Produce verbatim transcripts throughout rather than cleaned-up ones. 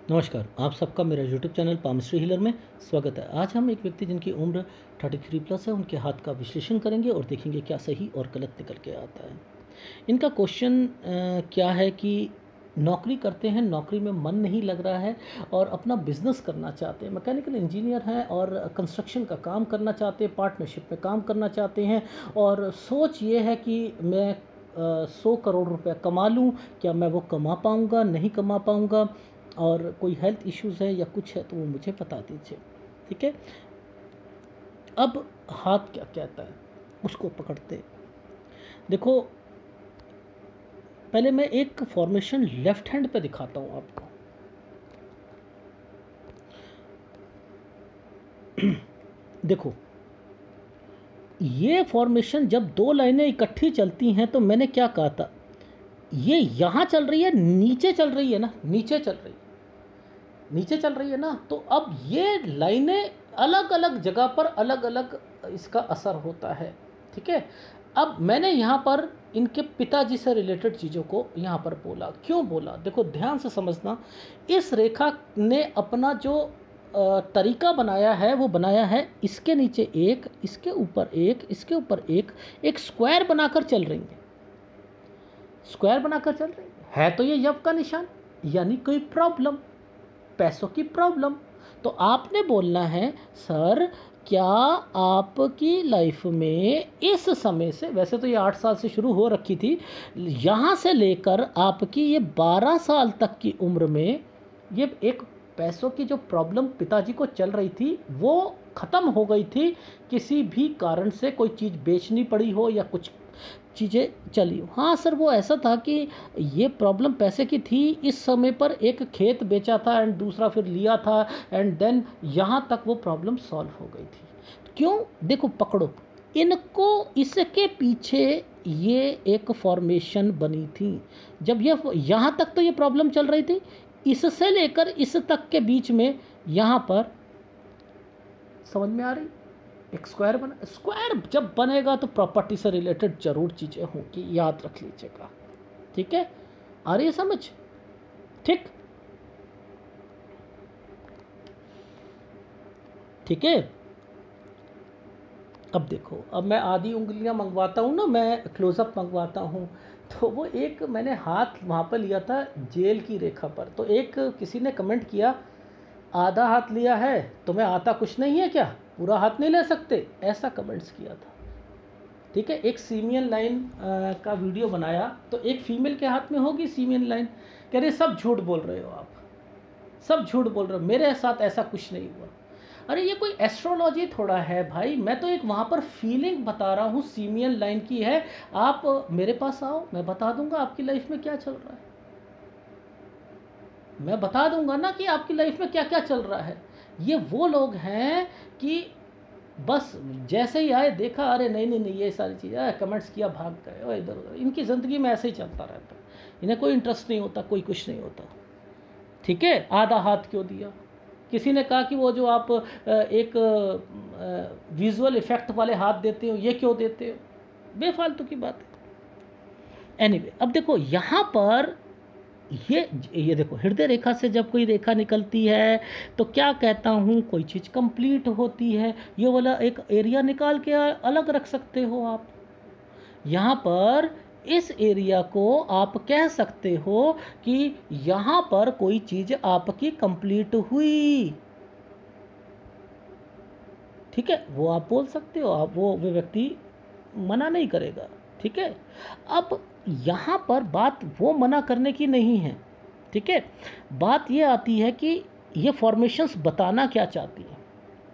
नमस्कार, आप सबका मेरा यूट्यूब चैनल पामस्ट्री हीलर में स्वागत है। आज हम एक व्यक्ति जिनकी उम्र तैंतीस प्लस है, उनके हाथ का विश्लेषण करेंगे और देखेंगे क्या सही और गलत निकल के आता है। इनका क्वेश्चन अ, क्या है कि नौकरी करते हैं, नौकरी में मन नहीं लग रहा है और अपना बिजनेस करना चाहते हैं। मैकेनिकल इंजीनियर हैं और कंस्ट्रक्शन का काम करना चाहते हैं, पार्टनरशिप में काम करना चाहते हैं और सोच ये है कि मैं सौ करोड़ रुपया कमा लूँ। क्या मैं वो कमा पाऊँगा, नहीं कमा पाऊँगा, और कोई हेल्थ इश्यूज़ है या कुछ है तो वो मुझे बता दीजिए। ठीक है, अब हाथ क्या कहता है उसको पकड़ते। देखो, पहले मैं एक फॉर्मेशन लेफ्ट हैंड पे दिखाता हूँ आपको। देखो, ये फॉर्मेशन जब दो लाइनें इकट्ठी चलती हैं तो मैंने क्या कहा था, ये यहाँ चल रही है, नीचे चल रही है ना, नीचे चल रही है नीचे चल रही है ना, तो अब ये लाइनें अलग अलग जगह पर अलग अलग इसका असर होता है। ठीक है, अब मैंने यहाँ पर इनके पिताजी से रिलेटेड चीज़ों को यहाँ पर बोला। क्यों बोला, देखो ध्यान से समझना। इस रेखा ने अपना जो तरीका बनाया है वो बनाया है इसके नीचे एक, इसके ऊपर एक, इसके ऊपर एक, एक स्क्वायर बनाकर चल रही है। स्क्वायर बनाकर चल रही है तो ये यव का निशान, यानी कोई प्रॉब्लम, पैसों की प्रॉब्लम। तो आपने बोलना है, सर क्या आपकी लाइफ में इस समय से, वैसे तो ये आठ साल से शुरू हो रखी थी, यहाँ से लेकर आपकी ये बारह साल तक की उम्र में ये एक पैसों की जो प्रॉब्लम पिताजी को चल रही थी वो ख़त्म हो गई थी। किसी भी कारण से कोई चीज़ बेचनी पड़ी हो या कुछ चीज़ें चली हो। हाँ सर, वो ऐसा था कि ये प्रॉब्लम पैसे की थी, इस समय पर एक खेत बेचा था एंड दूसरा फिर लिया था एंड देन यहाँ तक वो प्रॉब्लम सॉल्व हो गई थी। क्यों, देखो पकड़ो इनको, इसके पीछे ये एक फॉर्मेशन बनी थी। जब ये यहाँ तक तो ये प्रॉब्लम चल रही थी, इससे लेकर इस तक के बीच में यहाँ पर, समझ में आ रही, एक स्क्वायर बना। स्क्वायर जब बनेगा तो प्रॉपर्टी से रिलेटेड जरूर चीज़ें होंगी, याद रख लीजिएगा। ठीक है, आ रही है समझ? ठीक ठीक है, अब देखो, अब मैं आधी उंगलियां मंगवाता हूँ ना, मैं क्लोजअप मंगवाता हूँ, तो वो एक मैंने हाथ वहाँ पर लिया था जेल की रेखा पर। तो एक किसी ने कमेंट किया, आधा हाथ लिया है तुम्हें आता कुछ नहीं है क्या, पूरा हाथ नहीं ले सकते, ऐसा कमेंट्स किया था। ठीक है, एक सीमियन लाइन का वीडियो बनाया तो एक फीमेल के हाथ में होगी सीमियन लाइन, कह रहे सब झूठ बोल रहे हो, आप सब झूठ बोल रहे हो, मेरे साथ ऐसा कुछ नहीं हुआ। अरे ये कोई एस्ट्रोलॉजी थोड़ा है भाई, मैं तो एक वहाँ पर फीलिंग बता रहा हूँ, सीमियन लाइन की है। आप मेरे पास आओ, मैं बता दूंगा आपकी लाइफ में क्या चल रहा है, मैं बता दूंगा ना कि आपकी लाइफ में क्या क्या चल रहा है। ये वो लोग हैं कि बस जैसे ही आए देखा, अरे नहीं नहीं नहीं ये सारी चीज़ें, कमेंट्स किया, भाग गए और इधर उधर। इनकी ज़िंदगी में ऐसे ही चलता रहता है, इन्हें कोई इंटरेस्ट नहीं होता, कोई कुछ नहीं होता। ठीक है, आधा हाथ क्यों दिया, किसी ने कहा कि वो जो आप एक विजुअल इफेक्ट वाले हाथ देते हो ये क्यों देते हो, बेफालतू की बात है। एनीवे, अब देखो यहाँ पर ये ये देखो, हृदय रेखा से जब कोई रेखा निकलती है तो क्या कहता हूँ, कोई चीज़ कंप्लीट होती है। ये वाला एक एरिया निकाल के अलग रख सकते हो आप। यहाँ पर इस एरिया को आप कह सकते हो कि यहाँ पर कोई चीज़ आपकी कंप्लीट हुई। ठीक है, वो आप बोल सकते हो, आप वो वो व्यक्ति मना नहीं करेगा। ठीक है, अब यहाँ पर बात वो मना करने की नहीं है। ठीक है, बात ये आती है कि ये फॉर्मेशंस बताना क्या चाहती हैं,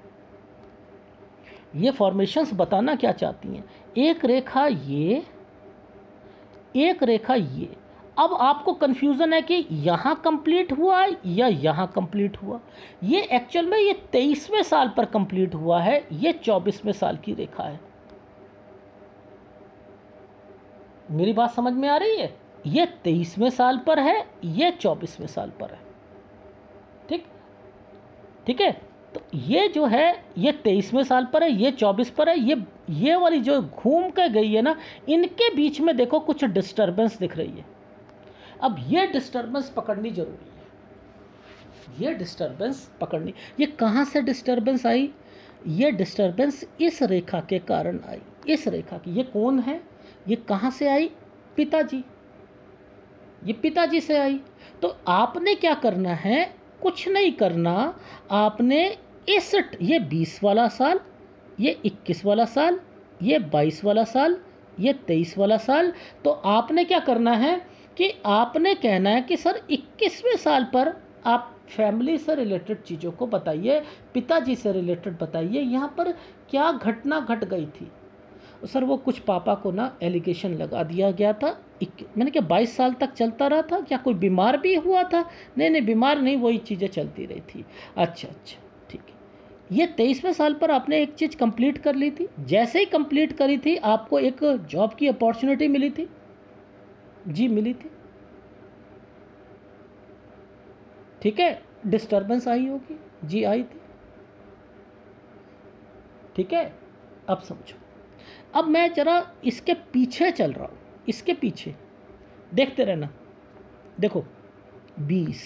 ये फॉर्मेशंस बताना क्या चाहती हैं। एक रेखा ये, एक रेखा ये। अब आपको कन्फ्यूज़न है कि यहाँ कंप्लीट हुआ या यहाँ कंप्लीट हुआ। ये एक्चुअल में ये तेईसवें साल पर कंप्लीट हुआ है, ये चौबीसवें साल की रेखा है। मेरी बात समझ में आ रही है? ये तेईसवें साल पर है, ये चौबीसवें साल पर है। ठीक ठीक है, तो ये जो है ये तेईसवें साल पर है, ये चौबीस पर है। ये ये वाली जो घूम कर गई है ना, इनके बीच में देखो कुछ डिस्टर्बेंस दिख रही है। अब ये डिस्टर्बेंस पकड़नी जरूरी है। ये डिस्टरबेंस पकड़नी। ये कहाँ से डिस्टरबेंस आई? ये डिस्टरबेंस इस रेखा के कारण आई, इस रेखा की। ये कौन है? ये कहाँ से आई? पिताजी। ये पिताजी से आई। तो आपने क्या करना है? कुछ नहीं करना। आपने इस ये बीस वाला साल, ये इक्कीस वाला साल, ये बाईस वाला साल, ये तेईस वाला साल, तो आपने क्या करना है कि आपने कहना है कि सर इक्कीसवें साल पर आप फैमिली से रिलेटेड चीज़ों को बताइए, पिताजी से रिलेटेड बताइए, यहाँ पर क्या घटना घट गई थी। सर वो कुछ पापा को ना एलिगेशन लगा दिया गया था। मैंने क्या बाईस साल तक चलता रहा था? क्या कोई बीमार भी हुआ था? नहीं नहीं, बीमार नहीं, वही चीज़ें चलती रही थी। अच्छा अच्छा ठीक है। ये तेईसवें साल पर आपने एक चीज़ कंप्लीट कर ली थी। जैसे ही कंप्लीट करी थी आपको एक जॉब की अपॉर्चुनिटी मिली थी। जी मिली थी। ठीक है, डिस्टरबेंस आई होगी। जी आई थी। ठीक है, अब समझो। अब मैं जरा इसके पीछे चल रहा हूँ, इसके पीछे देखते रहना। देखो बीस,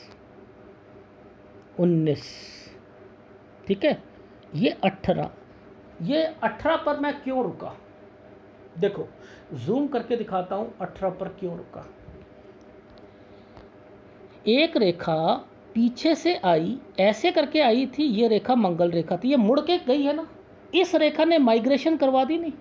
उन्नीस, ठीक है, ये अठारह। ये अठारह पर मैं क्यों रुका? देखो जूम करके दिखाता हूँ अठारह पर क्यों रुका। एक रेखा पीछे से आई, ऐसे करके आई थी। ये रेखा मंगल रेखा थी, ये मुड़ के गई है ना। इस रेखा ने माइग्रेशन करवा दी नहीं।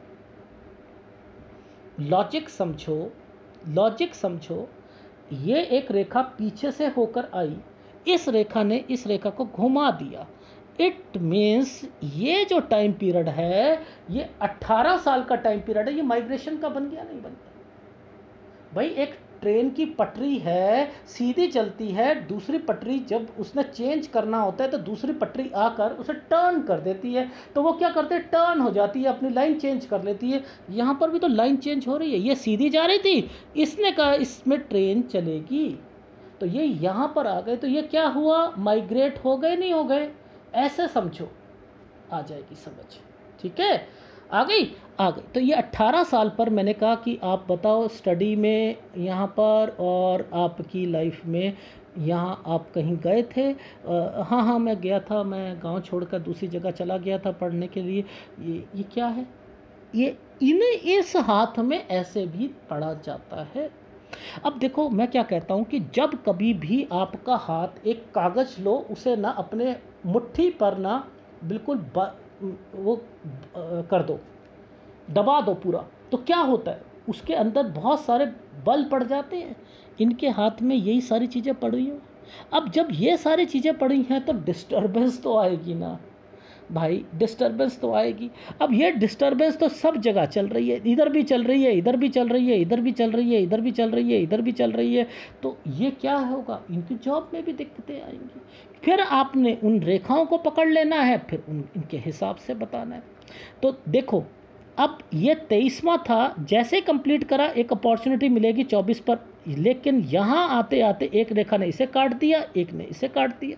लॉजिक समझो, लॉजिक समझो। ये एक रेखा पीछे से होकर आई, इस रेखा ने इस रेखा को घुमा दिया। इट मीन्स ये जो टाइम पीरियड है ये अट्ठारह साल का टाइम पीरियड है। ये माइग्रेशन का बन गया? नहीं बन गया भाई। एक ट्रेन की पटरी है, सीधी चलती है, दूसरी पटरी जब उसने चेंज करना होता है तो दूसरी पटरी आकर उसे टर्न कर देती है। तो वो क्या करते हैं? टर्न हो जाती है, अपनी लाइन चेंज कर लेती है। यहाँ पर भी तो लाइन चेंज हो रही है। ये सीधी जा रही थी, इसने कहा इसमें ट्रेन चलेगी, तो ये यहाँ पर आ गए। तो ये क्या हुआ? माइग्रेट हो गए, नहीं हो गए? ऐसे समझो, आ जाएगी समझ। ठीक है, आ गई आ गई। तो ये अट्ठारह साल पर मैंने कहा कि आप बताओ स्टडी में यहाँ पर और आपकी लाइफ में यहाँ आप कहीं गए थे? आ, हाँ हाँ मैं गया था, मैं गांव छोड़कर दूसरी जगह चला गया था पढ़ने के लिए। ये ये क्या है? ये इन्हें इस हाथ में ऐसे भी पढ़ा जाता है। अब देखो मैं क्या कहता हूँ कि जब कभी भी आपका हाथ एक कागज़ लो, उसे ना अपने मुट्ठी पर ना बिल्कुल वो कर दो, दबा दो पूरा, तो क्या होता है? उसके अंदर बहुत सारे बल पड़ जाते हैं। इनके हाथ में यही सारी चीज़ें पड़ी हैं। अब जब ये सारी चीज़ें पड़ी हैं तो डिस्टर्बेंस तो आएगी ना भाई, डिस्टर्बेंस तो आएगी। अब ये डिस्टर्बेंस तो सब जगह चल रही है, इधर भी चल रही है, इधर भी चल रही है, इधर भी चल रही है, इधर भी चल रही है, इधर भी चल रही है। तो ये क्या होगा? इनकी जॉब में भी दिक्कतें आएंगी। फिर आपने उन रेखाओं को पकड़ लेना है, फिर उन इनके हिसाब से बताना है। तो देखो अब ये तेईसवां था, जैसे कंप्लीट करा एक अपॉर्चुनिटी मिलेगी चौबीस पर, लेकिन यहाँ आते आते एक रेखा ने इसे काट दिया, एक ने इसे काट दिया।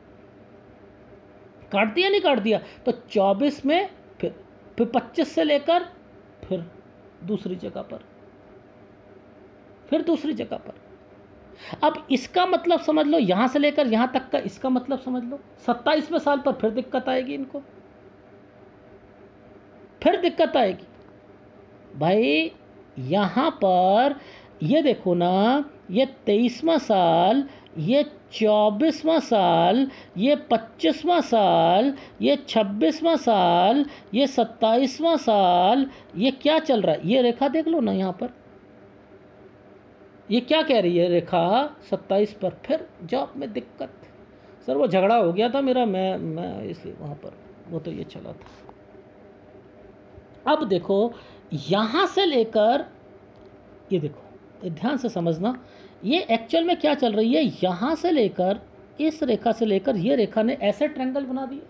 काट दिया नहीं काट दिया? तो चौबीस में फिर फिर पच्चीस से लेकर फिर दूसरी जगह पर, फिर दूसरी जगह पर। अब इसका मतलब समझ लो, यहां से लेकर यहां तक का इसका मतलब समझ लो। सत्ताईसवें साल पर फिर दिक्कत आएगी इनको, फिर दिक्कत आएगी भाई। यहां पर ये देखो ना, ये तेईसवां साल, ये चौबीसवां साल, ये पच्चीसवां साल, ये छब्बीसवां साल, ये सत्ताईसवां साल, ये क्या चल रहा है? ये रेखा देख लो ना यहाँ पर, ये क्या कह रही है रेखा? सत्ताईस पर फिर जॉब में दिक्कत। सर वो झगड़ा हो गया था मेरा, मैं मैं इसलिए वहाँ पर, वो तो ये चला था। अब देखो यहाँ से लेकर, ये देखो ध्यान से समझना, ये एक्चुअल में क्या चल रही है? यहाँ से लेकर इस रेखा से लेकर ये रेखा ने ऐसे ट्रायंगल बना दिया,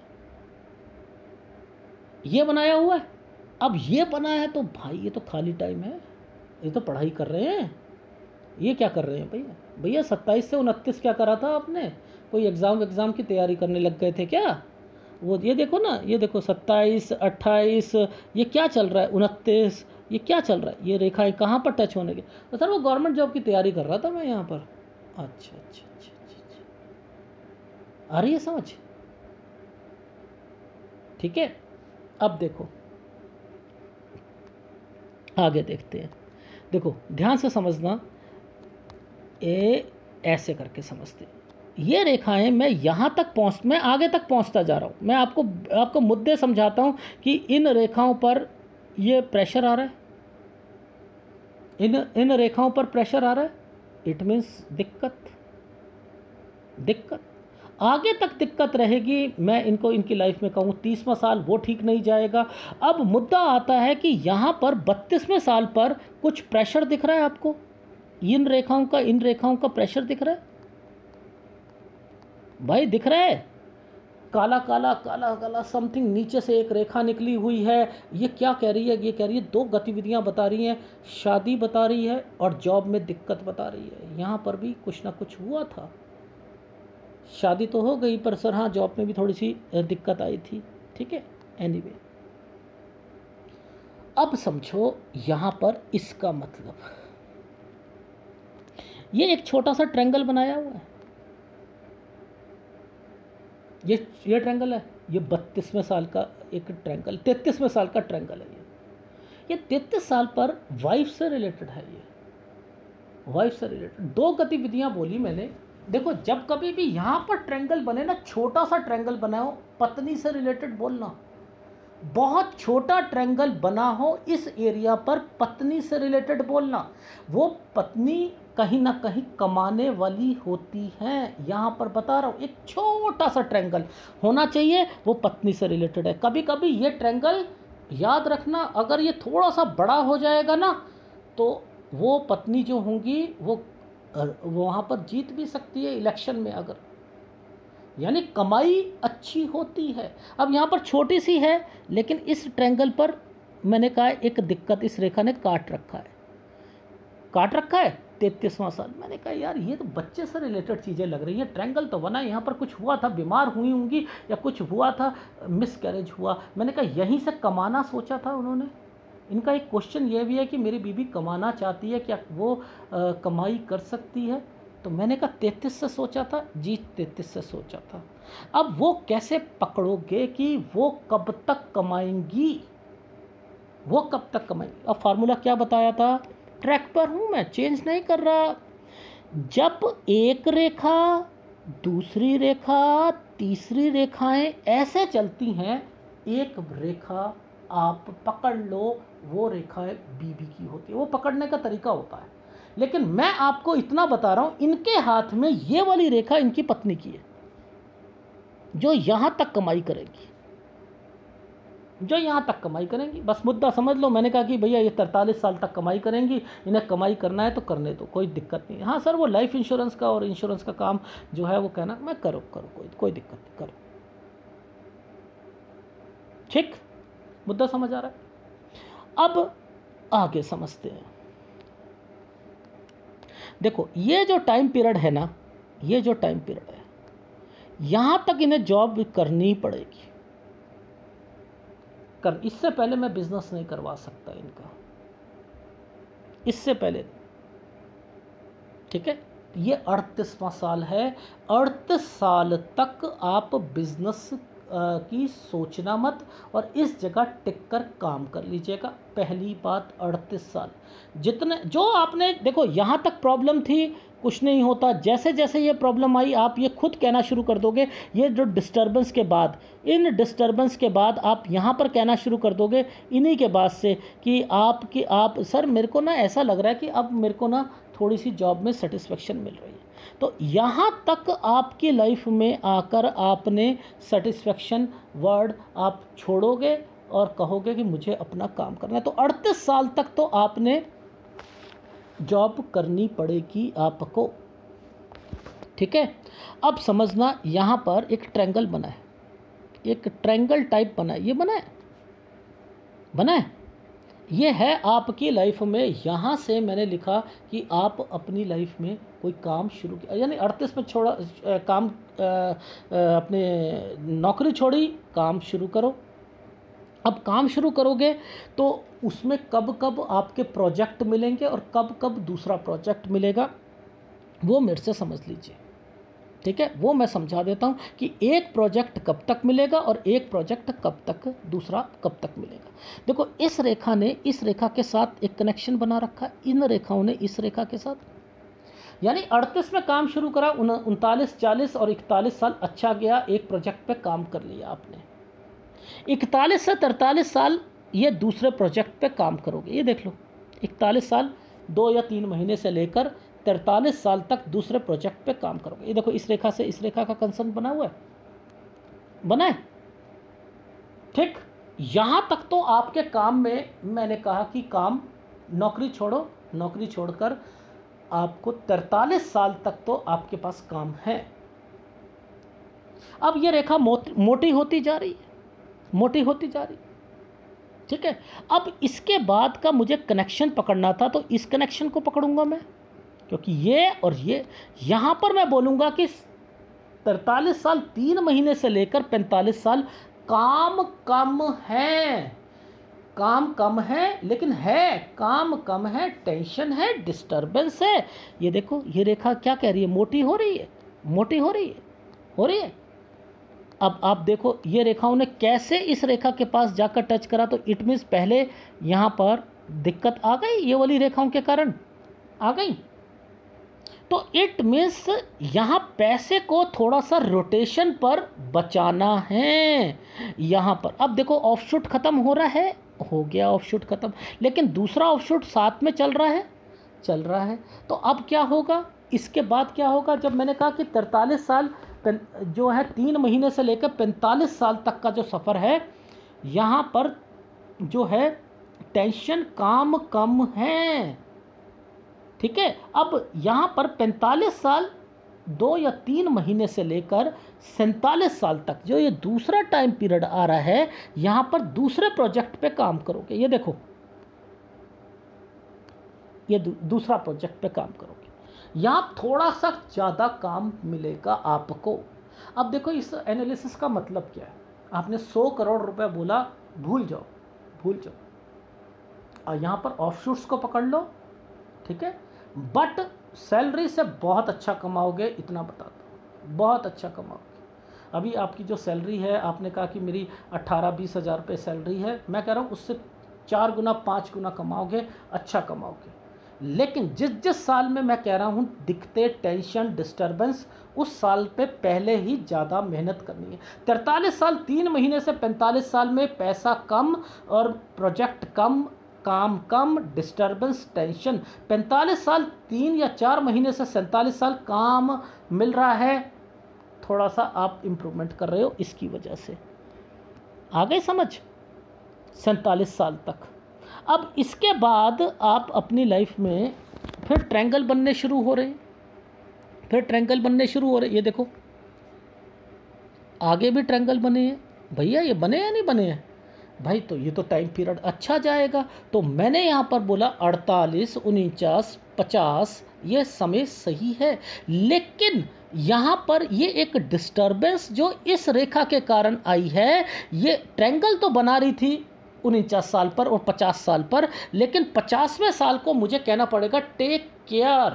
ये बनाया हुआ है। अब ये बना है तो भाई ये तो खाली टाइम है, ये तो पढ़ाई कर रहे हैं। ये क्या कर रहे हैं भैया? भैया सत्ताईस से उनतीस क्या करा था आपने? कोई एग्ज़ाम एग्ज़ाम की तैयारी करने लग गए थे क्या? वो ये देखो ना, ये देखो सत्ताईस, अट्ठाईस, ये क्या चल रहा है? उनतीस, ये क्या चल रहा है? ये रेखाएं कहाँ पर टच होने के? तो सर वो गवर्नमेंट जॉब की तैयारी कर रहा था मैं यहाँ पर। अच्छा अच्छा अच्छा अच्छा, आ रही है समझ? ठीक है, अब देखो आगे देखते हैं। देखो ध्यान से समझना, ए ऐसे करके समझते हैं। ये रेखाएं मैं यहाँ तक पहुँच मैं आगे तक पहुँचता जा रहा हूँ। मैं आपको आपको मुद्दे समझाता हूँ कि इन रेखाओं पर ये प्रेशर आ रहा है, इन इन रेखाओं पर प्रेशर आ रहा है, इट मीन्स दिक्कत दिक्कत आगे तक दिक्कत रहेगी। मैं इनको इनकी लाइफ में कहूँ तीसवां साल वो ठीक नहीं जाएगा। अब मुद्दा आता है कि यहाँ पर बत्तीसवें साल पर कुछ प्रेशर दिख रहा है आपको, इन रेखाओं का इन रेखाओं का प्रेशर दिख रहा है भाई, दिख रहा है? काला काला काला काला समथिंग नीचे से एक रेखा निकली हुई है। ये क्या कह रही है? ये कह रही है दो गतिविधियां बता रही हैं, शादी बता रही है और जॉब में दिक्कत बता रही है। यहाँ पर भी कुछ ना कुछ हुआ था, शादी तो हो गई पर सर हाँ जॉब में भी थोड़ी सी दिक्कत आई थी। ठीक है, एनीवे अब समझो यहाँ पर इसका मतलब, ये एक छोटा सा ट्रायंगल बनाया हुआ है, ये ये ट्रायंगल है, ये बत्तीसवें साल का एक ट्रायंगल, तैंतीसवें साल का ट्रायंगल है ये ये तैंतीस साल पर वाइफ से रिलेटेड है। ये वाइफ से रिलेटेड दो गतिविधियां बोली मैंने। देखो जब कभी भी यहाँ पर ट्रायंगल बने ना, छोटा सा ट्रायंगल बना हो, पत्नी से रिलेटेड बोलना। बहुत छोटा ट्रायंगल बना हो इस एरिया पर, पत्नी से रिलेटेड बोलना। वो पत्नी कहीं ना कहीं कमाने वाली होती हैं, यहाँ पर बता रहा हूँ। एक छोटा सा ट्रायंगल होना चाहिए, वो पत्नी से रिलेटेड है। कभी कभी ये ट्रायंगल याद रखना, अगर ये थोड़ा सा बड़ा हो जाएगा ना तो वो पत्नी जो होंगी वो वहाँ पर जीत भी सकती है इलेक्शन में, अगर यानी कमाई अच्छी होती है। अब यहाँ पर छोटी सी है, लेकिन इस ट्रायंगल पर मैंने कहा एक दिक्कत, इस रेखा ने काट रखा है, काट रखा है तैंतीसवां साल। मैंने कहा यार ये तो बच्चे से रिलेटेड चीज़ें लग रही हैं, ट्रायंगल तो बना, यहाँ पर कुछ हुआ था, बीमार हुई होंगी या कुछ हुआ था, मिस कैरेज हुआ। मैंने कहा यहीं से कमाना सोचा था उन्होंने। इनका एक क्वेश्चन ये भी है कि मेरी बीबी कमाना चाहती है, क्या वो आ, कमाई कर सकती है? तो मैंने कहा तैंतीस से सोचा था जी, तैंतीस से सोचा था। अब वो कैसे पकड़ोगे कि वो कब तक कमाएंगी, वो कब तक कमाएंगी? अब फार्मूला क्या बताया था? ट्रैक पर हूँ मैं, चेंज नहीं कर रहा। जब एक रेखा, दूसरी रेखा, तीसरी रेखाएं ऐसे चलती हैं, एक रेखा आप पकड़ लो, वो रेखाएं बीबी की होती है। वो पकड़ने का तरीका होता है, लेकिन मैं आपको इतना बता रहा हूं, इनके हाथ में ये वाली रेखा इनकी पत्नी की है, जो यहां तक कमाई करेगी, जो यहाँ तक कमाई करेंगी। बस मुद्दा समझ लो। मैंने कहा कि भैया ये तरतालीस साल तक कमाई करेंगी, इन्हें कमाई करना है तो करने दो, कोई दिक्कत नहीं। हाँ सर वो लाइफ इंश्योरेंस का और इंश्योरेंस का काम जो है वो कहना, मैं करो करो कोई कोई दिक्कत नहीं, करो। ठीक, मुद्दा समझ आ रहा है? अब आगे समझते हैं। देखो ये जो टाइम पीरियड है ना, ये जो टाइम पीरियड है, यहाँ तक इन्हें जॉब करनी पड़ेगी। कर इससे पहले मैं बिजनेस नहीं करवा सकता इनका, इससे पहले। ठीक है, ये अड़तीसवां साल है, अड़तीस साल तक आप बिजनेस की सोचना मत और इस जगह टिक कर काम कर लीजिएगा। पहली बात, अड़तीस साल जितने जो आपने देखो यहाँ तक प्रॉब्लम थी, कुछ नहीं होता। जैसे जैसे ये प्रॉब्लम आई, आप ये खुद कहना शुरू कर दोगे। ये जो डिस्टर्बेंस के बाद, इन डिस्टर्बेंस के बाद आप यहाँ पर कहना शुरू कर दोगे इन्हीं के बाद से कि आप कि आप सर मेरे को ना ऐसा लग रहा है कि अब मेरे को ना थोड़ी सी जॉब में सेटिस्फेक्शन मिल रही है। तो यहाँ तक आपकी लाइफ में आकर आपने सेटिस्फेक्शन वर्ड आप छोड़ोगे और कहोगे कि मुझे अपना काम करना है। तो अड़तीस साल तक तो आपने जॉब करनी पड़ेगी आपको। ठीक है, अब समझना, यहाँ पर एक ट्रायंगल बना है, एक ट्रायंगल टाइप बना है, ये बना है बना है ये है आपकी लाइफ में। यहाँ से मैंने लिखा कि आप अपनी लाइफ में कोई काम शुरू किया, यानी अड़तीस में छोड़ा काम, आ, आ, अपने नौकरी छोड़ी, काम शुरू करो। अब काम शुरू करोगे तो उसमें कब कब आपके प्रोजेक्ट मिलेंगे और कब कब दूसरा प्रोजेक्ट मिलेगा, वो मेरे से समझ लीजिए। ठीक है, वो मैं समझा देता हूँ कि एक प्रोजेक्ट कब तक मिलेगा और एक प्रोजेक्ट कब तक, दूसरा कब तक मिलेगा। देखो इस रेखा ने इस रेखा के साथ एक कनेक्शन बना रखा है, इन रेखाओं ने इस रेखा के साथ, यानी अड़तीस में काम शुरू करा, उनतालीस चालीस और इकतालीस साल अच्छा गया, एक प्रोजेक्ट पे काम कर लिया आपने। इकतालीस से तैंतालीस साल ये दूसरे प्रोजेक्ट पे काम करोगे। ये देख लो, इकतालीस साल दो या तीन महीने से लेकर तैंतालीस साल तक दूसरे प्रोजेक्ट पे काम करोगे। ये देखो इस रेखा से इस रेखा का कंसर्न बना हुआ है, बना है, ठीक। यहाँ तक तो आपके काम में मैंने कहा कि काम, नौकरी छोड़ो, नौकरी छोड़कर आपको तैंतालीस साल तक तो आपके पास काम है। अब ये रेखा मोटी होती जा रही है, मोटी होती जा रही, ठीक है। अब इसके बाद का मुझे कनेक्शन पकड़ना था, तो इस कनेक्शन को पकड़ूंगा मैं, क्योंकि ये और ये, यहाँ पर मैं बोलूँगा कि तैंतालीस साल तीन महीने से लेकर पैंतालीस साल काम कम है, काम कम है, लेकिन है काम कम है, टेंशन है, डिस्टर्बेंस है। ये देखो ये रेखा क्या कह रही है, मोटी हो रही है, मोटी हो रही है, हो रही है। अब आप देखो ये रेखाओं ने कैसे इस रेखा के पास जाकर टच करा, तो इट मीन्स पहले यहाँ पर दिक्कत आ गई, ये वाली रेखाओं के कारण आ गई, तो इट मीन्स यहाँ पैसे को थोड़ा सा रोटेशन पर बचाना है यहाँ पर। अब देखो ऑफशूट ख़त्म हो रहा है, हो गया ऑफशूट ख़त्म, लेकिन दूसरा ऑफशूट साथ में चल रहा है, चल रहा है। तो अब क्या होगा, इसके बाद क्या होगा, जब मैंने कहा कि तैंतालीस साल जो है तीन महीने से लेकर पैंतालीस साल तक का जो सफ़र है, यहाँ पर जो है टेंशन काम कम है, ठीक है। अब यहाँ पर पैंतालीस साल दो या तीन महीने से लेकर सैंतालीस साल तक जो ये दूसरा टाइम पीरियड आ रहा है, यहाँ पर दूसरे प्रोजेक्ट पे काम करोगे। ये देखो ये दू, दूसरा प्रोजेक्ट पे काम करोगे, यहाँ थोड़ा सा ज़्यादा काम मिलेगा आपको। अब देखो इस एनालिसिस का मतलब क्या है, आपने सौ करोड़ रुपए बोला, भूल जाओ, भूल जाओ, और यहाँ पर ऑफशूट्स को पकड़ लो, ठीक है, बट सैलरी से बहुत अच्छा कमाओगे, इतना बता दो, बहुत अच्छा कमाओगे। अभी आपकी जो सैलरी है, आपने कहा कि मेरी अट्ठारह बीस हज़ार रुपये सैलरी है, मैं कह रहा हूँ उससे चार गुना पाँच गुना कमाओगे, अच्छा कमाओगे। लेकिन जिस जिस साल में मैं कह रहा हूँ दिखते टेंशन डिस्टर्बेंस, उस साल पे पहले ही ज़्यादा मेहनत करनी है। तैंतालीस साल तीन महीने से पैंतालीस साल में पैसा कम और प्रोजेक्ट कम, काम कम, डिस्टर्बेंस, टेंशन। पैंतालीस साल तीन या चार महीने से सैंतालीस साल काम मिल रहा है, थोड़ा सा आप इम्प्रूवमेंट कर रहे हो, इसकी वजह से आ गए समझ, सैंतालीस साल तक। अब इसके बाद आप अपनी लाइफ में फिर ट्रायंगल बनने शुरू हो रहे हैं, फिर ट्रायंगल बनने शुरू हो रहे। ये देखो आगे भी ट्रायंगल बने हैं भैया, ये बने या नहीं बने हैं भाई, तो ये तो टाइम पीरियड अच्छा जाएगा। तो मैंने यहाँ पर बोला अड़तालीस, उनचास, पचास, ये समय सही है, लेकिन यहाँ पर ये एक डिस्टर्बेंस जो इस रेखा के कारण आई है, ये ट्रायंगल तो बना रही थी उनचास साल पर और पचास साल पर, लेकिन पचासवें साल को मुझे कहना पड़ेगा टेक केयर,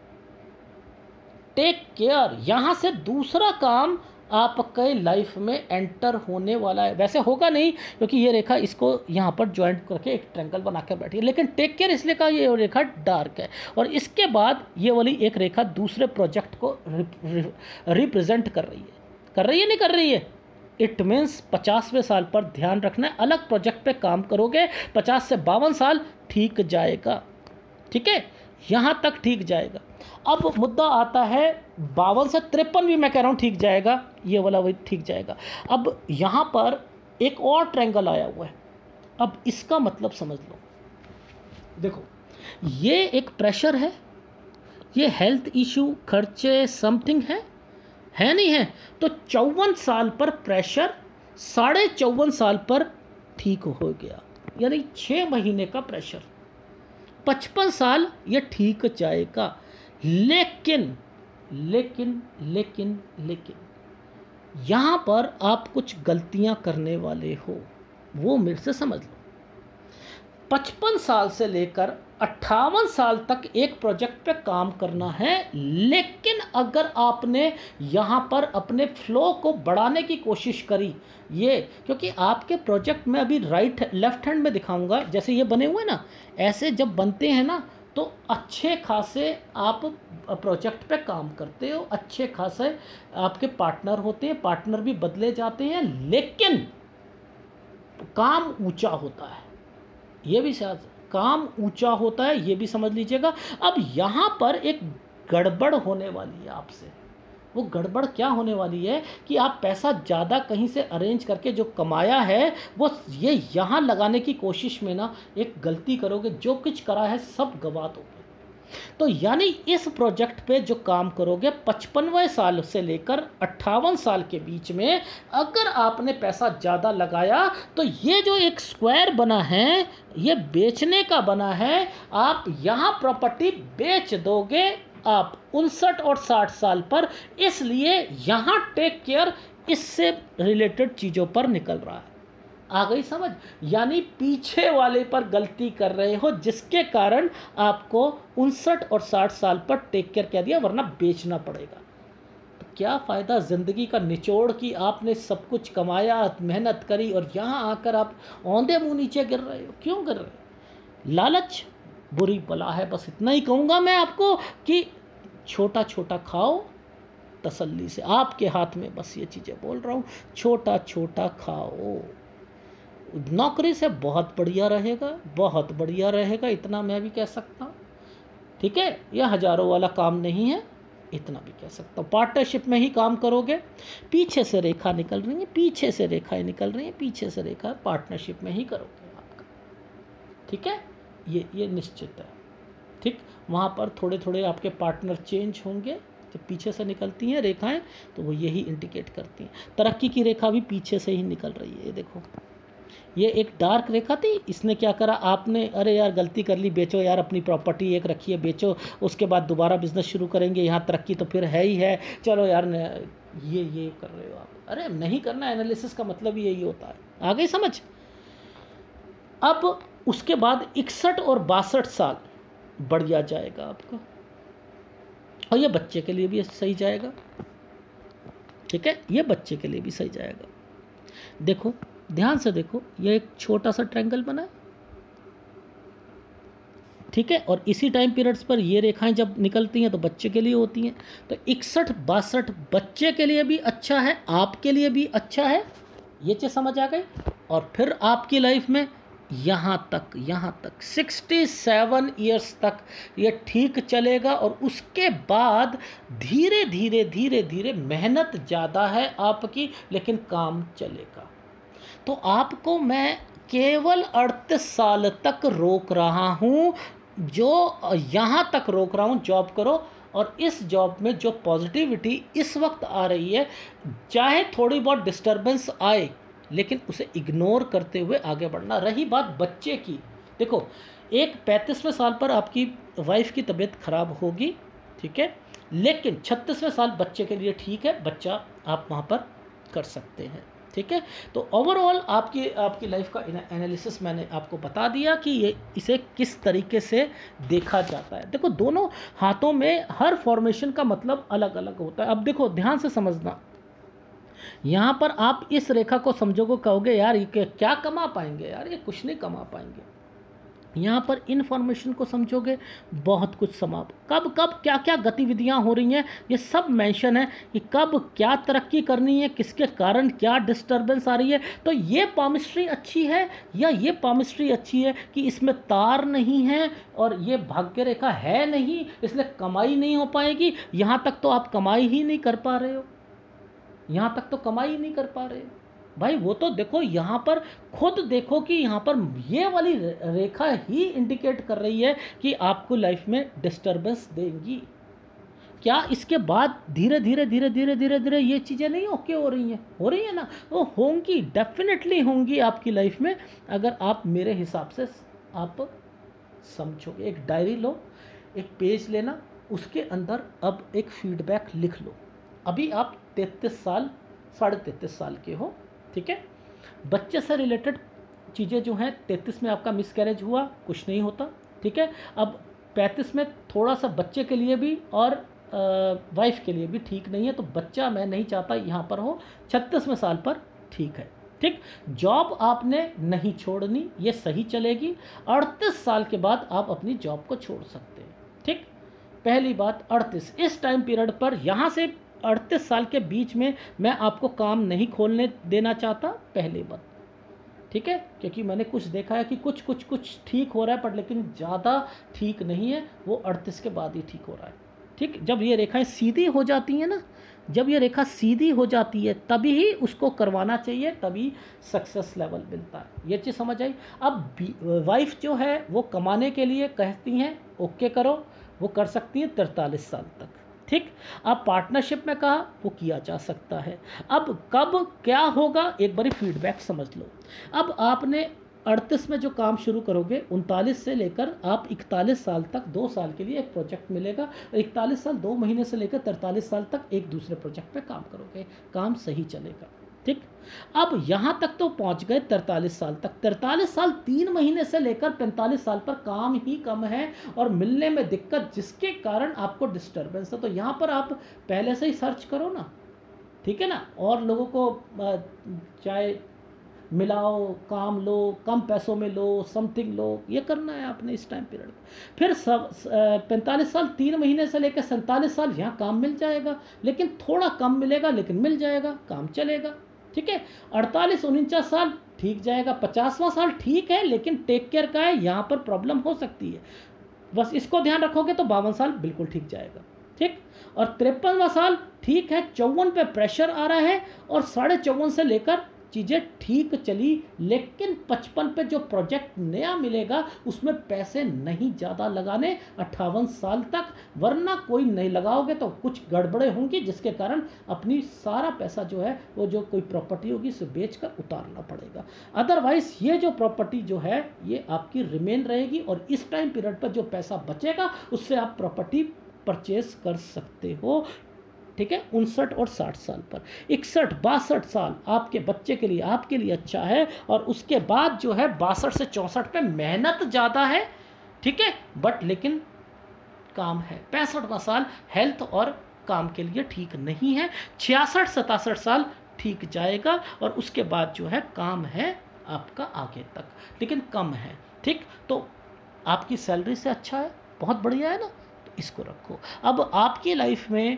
टेक केयर। यहाँ से दूसरा काम आपके लाइफ में एंटर होने वाला है। वैसे होगा नहीं क्योंकि ये रेखा इसको यहाँ पर ज्वाइंट करके एक ट्रायंगल बनाकर बैठी है, लेकिन टेक केयर इसलिए कहा ये रेखा डार्क है, और इसके बाद ये वाली एक रेखा दूसरे प्रोजेक्ट को रिप्रेजेंट कर रही है, कर रही है नहीं कर रही है। इट मीन्स पचासवें साल पर ध्यान रखना है, अलग प्रोजेक्ट पे काम करोगे, पचास से बावन साल ठीक जाएगा, ठीक है, यहाँ तक ठीक जाएगा। अब मुद्दा आता है बावन से तिरपन भी मैं कह रहा हूँ ठीक जाएगा, ये वाला वही ठीक जाएगा। अब यहाँ पर एक और ट्रायंगल आया हुआ है, अब इसका मतलब समझ लो। देखो ये एक प्रेशर है, ये हेल्थ इशू, खर्चे, समथिंग है, है नहीं है, तो चौवन साल पर प्रेशर, साढ़े चौवन साल पर ठीक हो गया, यानी छः महीने का प्रेशर, पचपन साल ये ठीक जाएगा। लेकिन लेकिन लेकिन लेकिन यहाँ पर आप कुछ गलतियाँ करने वाले हो, वो मेरे से समझ लो। पचपन साल से लेकर अट्ठावन साल तक एक प्रोजेक्ट पे काम करना है। लेकिन अगर आपने यहाँ पर अपने फ्लो को बढ़ाने की कोशिश करी, ये क्योंकि आपके प्रोजेक्ट में अभी राइट लेफ्ट हैंड में दिखाऊंगा, जैसे ये बने हुए ना, ऐसे जब बनते हैं ना तो अच्छे खासे आप प्रोजेक्ट पे काम करते हो, अच्छे खासे आपके पार्टनर होते हैं, पार्टनर भी बदले जाते हैं, लेकिन काम ऊंचा होता है। ये भी शायद काम ऊंचा होता है, ये भी समझ लीजिएगा। अब यहाँ पर एक गड़बड़ होने वाली है आपसे। वो गड़बड़ क्या होने वाली है कि आप पैसा ज़्यादा कहीं से अरेंज करके जो कमाया है वो ये यहाँ लगाने की कोशिश में ना एक गलती करोगे, जो कुछ करा है सब गवा दोगे। तो यानी इस प्रोजेक्ट पे जो काम करोगे पचपनवें साल से लेकर अट्ठावन साल के बीच में, अगर आपने पैसा ज़्यादा लगाया तो ये जो एक स्क्वायर बना है ये बेचने का बना है। आप यहाँ प्रॉपर्टी बेच दोगे आप उनसठ और साठ साल पर, इसलिए यहाँ टेक केयर इससे रिलेटेड चीज़ों पर निकल रहा है। आ गई समझ? यानी पीछे वाले पर गलती कर रहे हो, जिसके कारण आपको उनसठ और साठ साल पर टेक केयर कह दिया, वरना बेचना पड़ेगा। तो क्या फ़ायदा ज़िंदगी का निचोड़ कि आपने सब कुछ कमाया, मेहनत करी, और यहाँ आकर आप औंधे मुँह नीचे गिर रहे हो। क्यों गिर रहे हो? लालच बुरी बला है। बस इतना ही कहूँगा मैं आपको कि छोटा छोटा खाओ तसल्ली से, आपके हाथ में बस ये चीज़ें बोल रहा हूँ, छोटा छोटा खाओ। नौकरी से बहुत बढ़िया रहेगा, बहुत बढ़िया रहेगा, इतना मैं भी कह सकता हूँ। ठीक है, यह हज़ारों वाला काम नहीं है, इतना भी कह सकता हूँ। पार्टनरशिप में ही काम करोगे, पीछे से रेखा निकल रही है, पीछे से रेखाएं निकल रही हैं, पीछे से रेखा पार्टनरशिप में ही करोगे आपका। ठीक है, ये ये निश्चित है। ठीक, वहाँ पर थोड़े थोड़े आपके पार्टनर चेंज होंगे, जब पीछे से निकलती हैं रेखाएं तो वो यही इंडिकेट करती हैं। तरक्की की रेखा भी पीछे से ही निकल रही है। ये देखो, ये एक डार्क रेखा थी, इसने क्या करा, आपने अरे यार गलती कर ली, बेचो यार अपनी प्रॉपर्टी एक रखी है, बेचो, उसके बाद दोबारा बिजनेस शुरू करेंगे, यहाँ तरक्की तो फिर है ही है, चलो यार ये ये कर रहे हो आप। अरे नहीं करना, एनालिसिस का मतलब यही होता है। आ गई समझ? अब उसके बाद इकसठ और बासठ साल बढ़िया जाएगा आपका, और ये बच्चे के लिए भी सही जाएगा। ठीक है, ये बच्चे के लिए भी सही जाएगा। देखो ध्यान से देखो, ये एक छोटा सा ट्रायंगल बना है, ठीक है, और इसी टाइम पीरियड्स पर ये रेखाएं जब निकलती हैं तो बच्चे के लिए होती हैं। तो इकसठ बासठ बच्चे के लिए भी अच्छा है, आपके लिए भी अच्छा है। ये चीज़ समझ आ गई? और फिर आपकी लाइफ में यहाँ तक यहाँ तक सड़सठ ईयर्स तक ये ठीक चलेगा, और उसके बाद धीरे धीरे धीरे धीरे मेहनत ज़्यादा है आपकी, लेकिन काम चलेगा। तो आपको मैं केवल अड़तीस साल तक रोक रहा हूँ, जो यहाँ तक रोक रहा हूँ, जॉब करो। और इस जॉब में जो पॉजिटिविटी इस वक्त आ रही है, चाहे थोड़ी बहुत डिस्टर्बेंस आए, लेकिन उसे इग्नोर करते हुए आगे बढ़ना। रही बात बच्चे की, देखो एक पैंतीसवें साल पर आपकी वाइफ की तबीयत खराब होगी, ठीक है, लेकिन छत्तीसवें साल बच्चे के लिए ठीक है, बच्चा आप वहाँ पर कर सकते हैं। ठीक है, तो ओवरऑल आपकी आपकी लाइफ का एनालिसिस मैंने आपको बता दिया कि ये इसे किस तरीके से देखा जाता है। देखो दोनों हाथों में हर फॉर्मेशन का मतलब अलग अलग होता है। अब देखो ध्यान से समझना, यहाँ पर आप इस रेखा को समझोगे, कहोगे यार ये क्या कमा पाएंगे, यार ये कुछ नहीं कमा पाएंगे। यहाँ पर इन्फॉर्मेशन को समझोगे, बहुत कुछ समा, कब कब क्या क्या गतिविधियाँ हो रही हैं, ये सब मेंशन है कि कब क्या तरक्की करनी है, किसके कारण क्या डिस्टर्बेंस आ रही है। तो ये पामिस्ट्री अच्छी है या ये पामिस्ट्री अच्छी है कि इसमें तार नहीं है और ये भाग्य रेखा है नहीं, इसलिए कमाई नहीं हो पाएगी। यहाँ तक तो आप कमाई ही नहीं कर पा रहे हो, यहाँ तक तो कमाई ही नहीं कर पा रहे हो भाई। वो तो देखो, यहाँ पर खुद देखो कि यहाँ पर ये वाली रेखा ही इंडिकेट कर रही है कि आपको लाइफ में डिस्टर्बेंस देंगी। क्या इसके बाद धीरे धीरे धीरे धीरे धीरे धीरे ये चीज़ें नहीं ओके हो रही हैं? हो रही है ना, वो होंगी, डेफिनेटली होंगी आपकी लाइफ में, अगर आप मेरे हिसाब से आप समझोगे। एक डायरी लो, एक पेज लेना, उसके अंदर अब एक फीडबैक लिख लो। अभी आप तैंतीस साल साढ़े तैंतीस साल के हो, ठीक है, बच्चे से रिलेटेड चीज़ें जो हैं, तैंतीस में आपका मिस कैरेज हुआ, कुछ नहीं होता, ठीक है। अब पैंतीस में थोड़ा सा बच्चे के लिए भी और वाइफ के लिए भी ठीक नहीं है, तो बच्चा मैं नहीं चाहता यहाँ पर हो। छत्तीसवें साल पर ठीक है, ठीक। जॉब आपने नहीं छोड़नी, ये सही चलेगी। अड़तीस साल के बाद आप अपनी जॉब को छोड़ सकते हैं, ठीक। पहली बात अड़तीस, इस टाइम पीरियड पर यहाँ से अड़तीस साल के बीच में मैं आपको काम नहीं खोलने देना चाहता, पहली बात, ठीक है। क्योंकि मैंने कुछ देखा है कि कुछ कुछ कुछ ठीक हो रहा है, पर लेकिन ज़्यादा ठीक नहीं है, वो अड़तीस के बाद ही ठीक हो रहा है, ठीक। जब ये रेखाएं सीधी हो जाती हैं ना, जब ये रेखा सीधी हो जाती है तभी ही उसको करवाना चाहिए, तभी सक्सेस लेवल मिलता है। ये चीज़ समझ आई। अब वाइफ जो है वो कमाने के लिए कहती हैं, ओके करो, वो कर सकती है तैंतालीस साल तक, ठीक। अब पार्टनरशिप में कहा, वो किया जा सकता है। अब कब क्या होगा, एक बारी फीडबैक समझ लो। अब आपने अड़तीस में जो काम शुरू करोगे, उनतालीस से लेकर आप इकतालीस साल तक दो साल के लिए एक प्रोजेक्ट मिलेगा। इकतालीस साल दो महीने से लेकर तैंतालीस साल तक एक दूसरे प्रोजेक्ट पे काम करोगे, काम सही चलेगा, ठीक। अब यहाँ तक तो पहुँच गए तैंतालीस साल तक। तैंतालीस साल तीन महीने से लेकर पैंतालीस साल पर काम ही कम है और मिलने में दिक्कत, जिसके कारण आपको डिस्टर्बेंस है। तो यहाँ पर आप पहले से ही सर्च करो ना, ठीक है ना, और लोगों को चाहे मिलाओ, काम लो, कम पैसों में लो, समथिंग लो, ये करना है आपने इस टाइम पीरियड। फिर सब पैंतालीस साल तीन महीने से लेकर सैंतालीस साल यहाँ काम मिल जाएगा, लेकिन थोड़ा कम मिलेगा, लेकिन मिल जाएगा, काम चलेगा, ठीक है। अड़तालीस उनचास साल ठीक जाएगा। पचासवां साल ठीक है, लेकिन टेक केयर का है, यहाँ पर प्रॉब्लम हो सकती है, बस इसको ध्यान रखोगे तो बावन साल बिल्कुल ठीक जाएगा, ठीक। और तिरपनवा साल ठीक है, चौवन पे प्रेशर आ रहा है और साढ़े चौवन से लेकर चीज़ें ठीक चली, लेकिन पचपन पे जो प्रोजेक्ट नया मिलेगा उसमें पैसे नहीं ज़्यादा लगाने अट्ठावन साल तक, वरना कोई नहीं लगाओगे तो कुछ गड़बड़े होंगी, जिसके कारण अपनी सारा पैसा जो है वो जो कोई प्रॉपर्टी होगी उसे बेचकर उतारना पड़ेगा। अदरवाइज ये जो प्रॉपर्टी जो है ये आपकी रिमेन रहेगी और इस टाइम पीरियड पर जो पैसा बचेगा उससे आप प्रॉपर्टी परचेज कर सकते हो, ठीक है। उनसठ और साठ साल पर, इकसठ बासठ साल आपके बच्चे के लिए, आपके लिए अच्छा है। और उसके बाद जो है बासठ से चौंसठ पे मेहनत ज़्यादा है, ठीक है, बट लेकिन काम है। पैंसठवां साल हेल्थ और काम के लिए ठीक नहीं है। छियासठ सतासठ साल ठीक जाएगा और उसके बाद जो है काम है आपका आगे तक, लेकिन कम है, ठीक। तो आपकी सैलरी से अच्छा है, बहुत बढ़िया है ना, इसको रखो। अब आपकी लाइफ में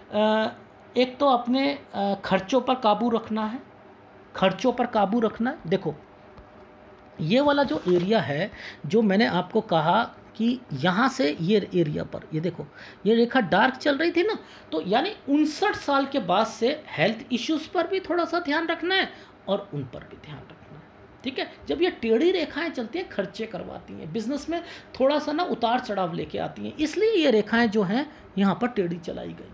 एक तो अपने खर्चों पर काबू रखना है, खर्चों पर काबू रखना है। देखो ये वाला जो एरिया है, जो मैंने आपको कहा कि यहाँ से ये एरिया पर, ये देखो ये रेखा डार्क चल रही थी ना, तो यानी उनसठ साल के बाद से हेल्थ इश्यूज़ पर भी थोड़ा सा ध्यान रखना है और उन पर भी ध्यान रखना है, ठीक है। जब ये टेढ़ी रेखाएं चलती हैं, खर्चे करवाती हैं, बिजनेस में थोड़ा सा ना उतार चढ़ाव लेके आती हैं, इसलिए ये रेखाएं जो हैं यहाँ पर टेढ़ी चलाई गई,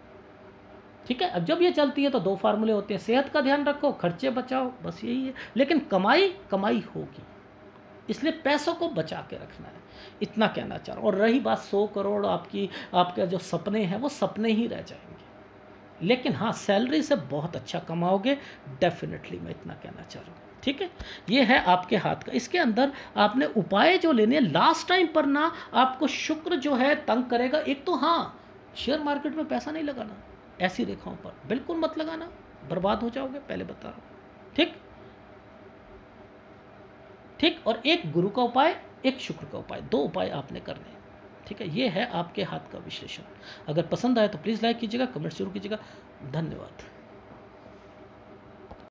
ठीक है। अब जब ये चलती है तो दो फार्मूले होते हैं, सेहत का ध्यान रखो, खर्चे बचाओ, बस यही है। लेकिन कमाई कमाई होगी, इसलिए पैसों को बचा के रखना है, इतना कहना चाह रहा हूँ। और रही बात सौ करोड़ आपकी, आपके जो सपने हैं वो सपने ही रह जाएंगे, लेकिन हाँ सैलरी से बहुत अच्छा कमाओगे डेफिनेटली, मैं इतना कहना चाह रहा हूँ, ठीक है। ये है आपके हाथ का। इसके अंदर आपने उपाय जो लेने, लास्ट टाइम पर ना आपको शुक्र जो है तंग करेगा। एक तो हाँ, शेयर मार्केट में पैसा नहीं लगाना, ऐसी रेखाओं पर बिल्कुल मत लगाना, बर्बाद हो जाओगे, पहले बता रहा हूँ, ठीक ठीक। और एक गुरु का उपाय, एक शुक्र का उपाय, दो उपाय आपने करने हैं, ठीक है। ये है आपके हाथ का विश्लेषण। अगर पसंद आए तो प्लीज़ लाइक कीजिएगा, कमेंट जरूर कीजिएगा। धन्यवाद।